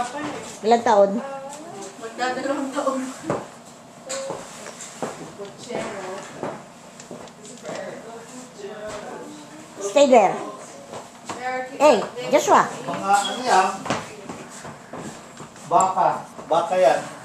Ilang taon? Magdadalawang taon. Stay there. Hey, Joshua. Mga ano yan? Baka. Baka yan.